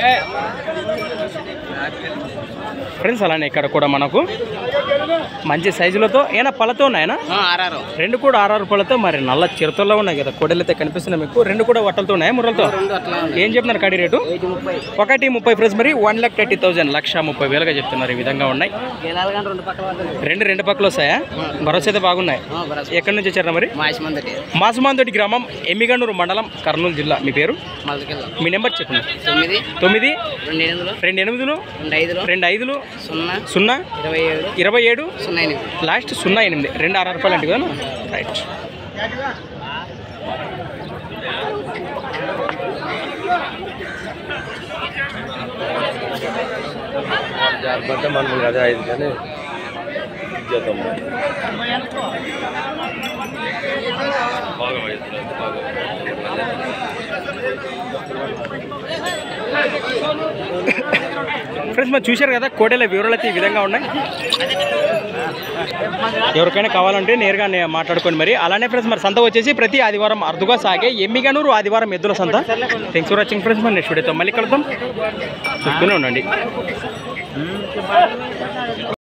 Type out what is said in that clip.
friends అలానే ఇక్కడ కూడా మనకు మంచి సైజులతో ఏనా పళ్ళతో ఉన్నాయనా రెండు కూడా 6 పళ్ళతో మరి నల్ల చిరుతల్లో ఉన్నాయి కదా కోడలు అయితే కనిపిస్తున్నాయి మీకు రెండు కూడా వట్టలతో ఉన్నాయి ముర్రలతో ఏం చెప్తున్నారు కడి రేటు 1,30,000 ఫ్రెండ్స్ మరి 1,30,000 1,30,000గా చెప్తున్నారు ఈ విధంగా ఉన్నాయి రెండు పక్కలు వస్తాయా భరోసా అయితే బాగున్నాయి ఎక్కడి నుంచి వచ్చారా మరి మాసమాంతోటి గ్రామం ఎమ్మిగనూరు మండలం కర్నూలు జిల్లా మీ పేరు మీ నెంబర్ చెప్పండి 9 2 8 2 5 0 27 లాస్ట్ 08 2 6 రూపాయలు అంటే కదా రైట్ మనం అదే 5 కానీ ఇచ్చేద్దాం ఫ్రెండ్స్ మరి చూశారు కదా కోడెల వివరాలు అయితే ఈ విధంగా ఉన్నాయి ఎవరికైనా కావాలంటే నేరుగా మాట్లాడుకోండి మరి అలానే ఫ్రెండ్స్ మరి సంత వచ్చేసి ప్రతి ఆదివారం అరుదుగా సాగే ఎమ్మిగనూరు ఆదివారం ఎద్దుల సంత థ్యాంక్స్ ఫర్ వాచింగ్ ఫ్రెండ్స్ మరి నెక్స్ట్ వీడియోతో మళ్ళీ కలుద్దాం చూస్తూనే ఉండండి